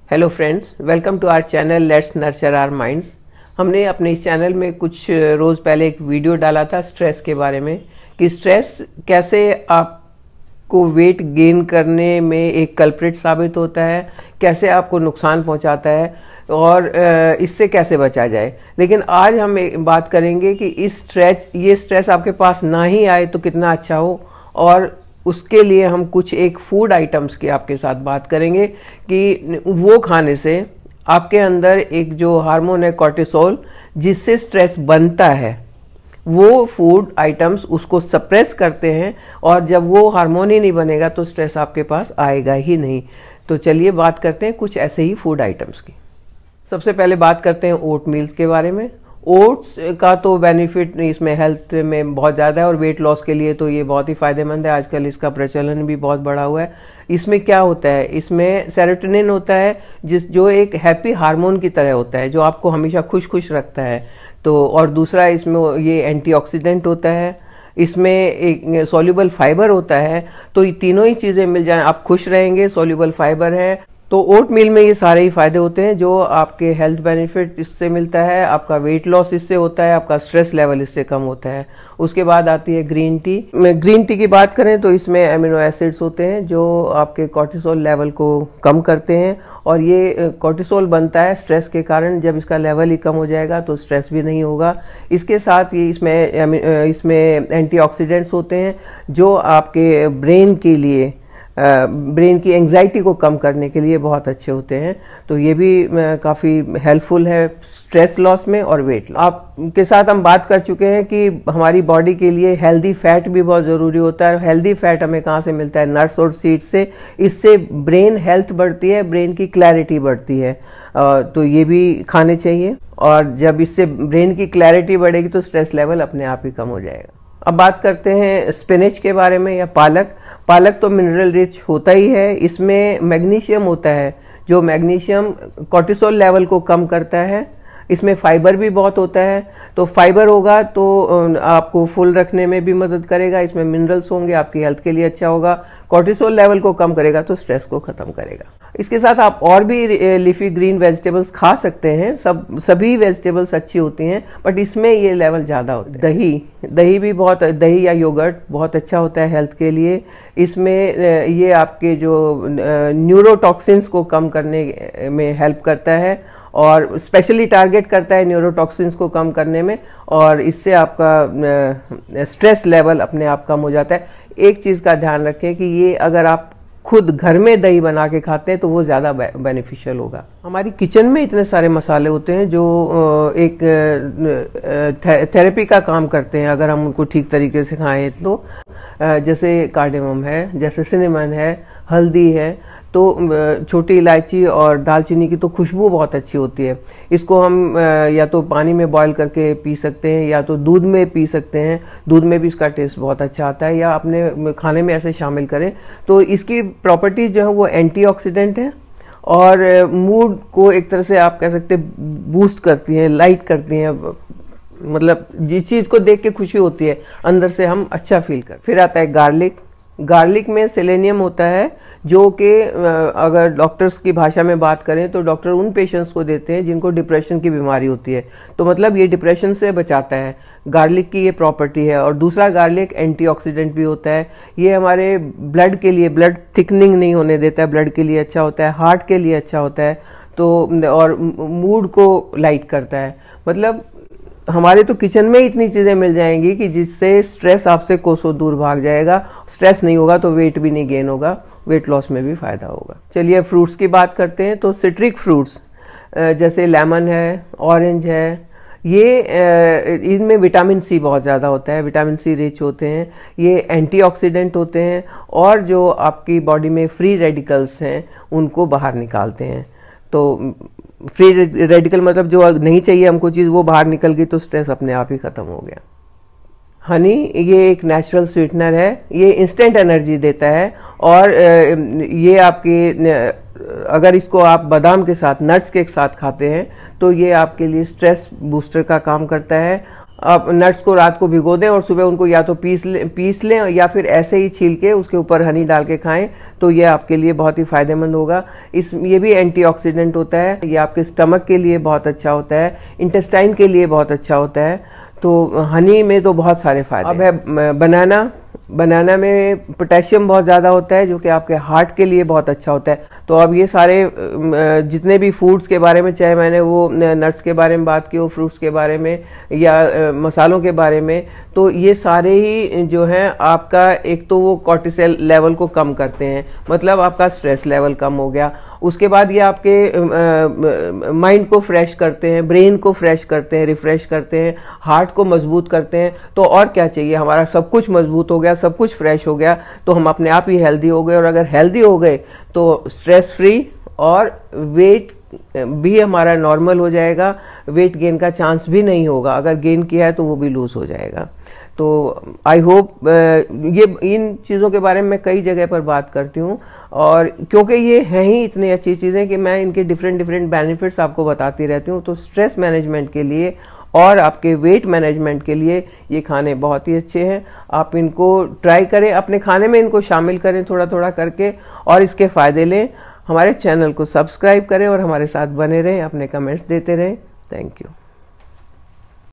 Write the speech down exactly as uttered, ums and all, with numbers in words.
Hello friends, welcome to our channel let's nurture our minds. हमने अपने इस channel में कुछ रोज़ पहले एक वीडियो डाला था स्ट्रेस के बारे में कि स्ट्रेस कैसे आपको वेट गेन करने में एक कल्प्रिट साबित होता है, कैसे आपको नुकसान पहुंचाता है और इससे कैसे बचा जाए। लेकिन आज हम एक बात करेंगे कि इस स्ट्रेस ये स्ट्रेस आपके पास ना ही आए तो कितना अच्छा हो, और उसके लिए हम कुछ एक फूड आइटम्स की आपके साथ बात करेंगे कि वो खाने से आपके अंदर एक जो हार्मोन है कॉर्टिसोल, जिससे स्ट्रेस बनता है, वो फूड आइटम्स उसको सप्रेस करते हैं, और जब वो हार्मोन ही नहीं बनेगा तो स्ट्रेस आपके पास आएगा ही नहीं। तो चलिए बात करते हैं कुछ ऐसे ही फूड आइटम्स की। सबसे पहले बात करते हैं ओट मील्स के बारे में। ओट्स का तो बेनिफिट इसमें हेल्थ में बहुत ज़्यादा है और वेट लॉस के लिए तो ये बहुत ही फ़ायदेमंद है। आजकल इसका प्रचलन भी बहुत बढ़ा हुआ है। इसमें क्या होता है, इसमें सेरोटोनिन होता है जिस जो एक हैप्पी हार्मोन की तरह होता है, जो आपको हमेशा खुश खुश रखता है। तो और दूसरा इसमें ये एंटीऑक्सीडेंट होता है, इसमें एक सॉल्युबल फाइबर होता है। तो ये तीनों ही चीज़ें मिल जाएं, आप खुश रहेंगे, सॉल्युबल फाइबर है। तो ओट मील में ये सारे ही फायदे होते हैं, जो आपके हेल्थ बेनिफिट इससे मिलता है, आपका वेट लॉस इससे होता है, आपका स्ट्रेस लेवल इससे कम होता है। उसके बाद आती है ग्रीन टी। ग्रीन टी की बात करें तो इसमें एमिनो एसिड्स होते हैं जो आपके कॉर्टिसोल लेवल को कम करते हैं, और ये कॉर्टिसोल बनता है स्ट्रेस के कारण। जब इसका लेवल ही कम हो जाएगा तो स्ट्रेस भी नहीं होगा। इसके साथ ये इसमें इसमें एंटीऑक्सीडेंट्स होते हैं जो आपके ब्रेन के लिए ब्रेन की एंग्जाइटी को कम करने के लिए बहुत अच्छे होते हैं। तो ये भी काफ़ी हेल्पफुल है स्ट्रेस लॉस में और वेट लॉस। आपके साथ हम बात कर चुके हैं कि हमारी बॉडी के लिए हेल्दी फैट भी बहुत ज़रूरी होता है। हेल्दी फैट हमें कहाँ से मिलता है? नट्स और सीड्स से। इससे ब्रेन हेल्थ बढ़ती है, ब्रेन की क्लैरिटी बढ़ती है, तो ये भी खाने चाहिए। और जब इससे ब्रेन की क्लैरिटी बढ़ेगी तो स्ट्रेस लेवल अपने आप ही कम हो जाएगा। अब बात करते हैं स्पिनच के बारे में या पालक। पालक तो मिनरल रिच होता ही है। इसमें मैग्नीशियम होता है जो मैग्नीशियम कॉर्टिसोल लेवल को कम करता है। इसमें फाइबर भी बहुत होता है, तो फाइबर होगा तो आपको फुल रखने में भी मदद करेगा। इसमें मिनरल्स होंगे, आपकी हेल्थ के लिए अच्छा होगा। कॉर्टिसोल लेवल को कम करेगा तो स्ट्रेस को खत्म करेगा। इसके साथ आप और भी लीफी ग्रीन वेजिटेबल्स खा सकते हैं। सब सभी वेजिटेबल्स अच्छी होती हैं, बट इसमें ये लेवल ज़्यादा होता है। दही दही भी बहुत दही या योगर्ट बहुत अच्छा होता है हेल्थ के लिए। इसमें ये आपके जो न्यूरोटॉक्सिन्स को कम करने में हेल्प करता है, और स्पेशली टारगेट करता है न्यूरोटॉक्सिन्स को कम करने में, और इससे आपका स्ट्रेस लेवल अपने आप कम हो जाता है। एक चीज़ का ध्यान रखें कि ये अगर आप खुद घर में दही बना के खाते हैं तो वो ज़्यादा बेनिफिशियल होगा। हमारी किचन में इतने सारे मसाले होते हैं जो एक थेरेपी का काम करते हैं अगर हम उनको ठीक तरीके से खाएं तो। जैसे कार्डेमम है, जैसे सिनेमन है, हल्दी है, तो छोटी इलायची और दालचीनी की तो खुशबू बहुत अच्छी होती है। इसको हम या तो पानी में बॉईल करके पी सकते हैं या तो दूध में पी सकते हैं। दूध में भी इसका टेस्ट बहुत अच्छा आता है, या अपने खाने में ऐसे शामिल करें। तो इसकी प्रॉपर्टीज जो है वो एंटीऑक्सीडेंट है और मूड को एक तरह से आप कह सकते हैं बूस्ट करती हैं, लाइट करती हैं। मतलब जिस चीज़ को देख के खुशी होती है अंदर से हम अच्छा फील कर। फिर आता है गार्लिक। गार्लिक में सेलेनियम होता है जो कि अगर डॉक्टर्स की भाषा में बात करें तो डॉक्टर उन पेशेंट्स को देते हैं जिनको डिप्रेशन की बीमारी होती है। तो मतलब ये डिप्रेशन से बचाता है, गार्लिक की ये प्रॉपर्टी है। और दूसरा, गार्लिक एंटीऑक्सीडेंट भी होता है। ये हमारे ब्लड के लिए, ब्लड थिकनिंग नहीं होने देता है, ब्लड के लिए अच्छा होता है, हार्ट के लिए अच्छा होता है, तो और मूड को लाइट करता है। मतलब हमारे तो किचन में इतनी चीज़ें मिल जाएंगी कि जिससे स्ट्रेस आपसे कोसों दूर भाग जाएगा। स्ट्रेस नहीं होगा तो वेट भी नहीं गेन होगा, वेट लॉस में भी फ़ायदा होगा। चलिए फ्रूट्स की बात करते हैं। तो सिट्रिक फ्रूट्स जैसे लेमन है, ऑरेंज है, ये इनमें विटामिन सी बहुत ज़्यादा होता है, विटामिन सी रिच होते हैं। ये एंटीऑक्सीडेंट होते हैं और जो आपकी बॉडी में फ्री रेडिकल्स हैं उनको बाहर निकालते हैं। तो फ्री रेडिकल मतलब जो नहीं चाहिए हमको चीज़ वो बाहर निकल गई तो स्ट्रेस अपने आप ही ख़त्म हो गया। हनी ये एक नेचुरल स्वीटनर है, ये इंस्टेंट एनर्जी देता है, और ये आपके अगर इसको आप बादाम के साथ, नट्स के साथ खाते हैं तो ये आपके लिए स्ट्रेस बूस्टर का काम करता है। आप नट्स को रात को भिगो दें और सुबह उनको या तो पीस लें पीस लें या फिर ऐसे ही छील के उसके ऊपर हनी डाल के खाएं, तो ये आपके लिए बहुत ही फायदेमंद होगा। इस ये भी एंटीऑक्सीडेंट होता है, ये आपके स्टमक के लिए बहुत अच्छा होता है, इंटेस्टाइन के लिए बहुत अच्छा होता है। तो हनी में तो बहुत सारे फायदे। अब है बनाना। बनाना में पोटेशियम बहुत ज़्यादा होता है जो कि आपके हार्ट के लिए बहुत अच्छा होता है। तो अब ये सारे जितने भी फूड्स के बारे में, चाहे मैंने वो नट्स के बारे में बात की हो, फ्रूट्स के बारे में या मसालों के बारे में, तो ये सारे ही जो हैं आपका एक तो वो कॉर्टिसोल लेवल को कम करते हैं, मतलब आपका स्ट्रेस लेवल कम हो गया। उसके बाद ये आपके माइंड को फ्रेश करते हैं, ब्रेन को फ्रेश करते हैं, रिफ्रेश करते हैं, हार्ट को मजबूत करते हैं। तो और क्या चाहिए, हमारा सब कुछ मजबूत हो गया, सब कुछ फ्रेश हो गया, तो हम अपने आप ही हेल्दी हो गए। और अगर हेल्दी हो गए तो स्ट्रेस फ्री और वेट भी हमारा नॉर्मल हो जाएगा, वेट गेन का चांस भी नहीं होगा, अगर गेन किया है तो वो भी लूज हो जाएगा। तो आई होप ये इन चीज़ों के बारे में मैं कई जगह पर बात करती हूँ, और क्योंकि ये हैं ही इतनी अच्छी चीज़ें कि मैं इनके डिफरेंट डिफरेंट बेनिफिट्स आपको बताती रहती हूँ। तो स्ट्रेस मैनेजमेंट के लिए और आपके वेट मैनेजमेंट के लिए ये खाने बहुत ही अच्छे हैं। आप इनको ट्राई करें, अपने खाने में इनको शामिल करें थोड़ा थोड़ा करके, और इसके फ़ायदे लें। हमारे चैनल को सब्सक्राइब करें और हमारे साथ बने रहें, अपने कमेंट्स देते रहें। Thank you.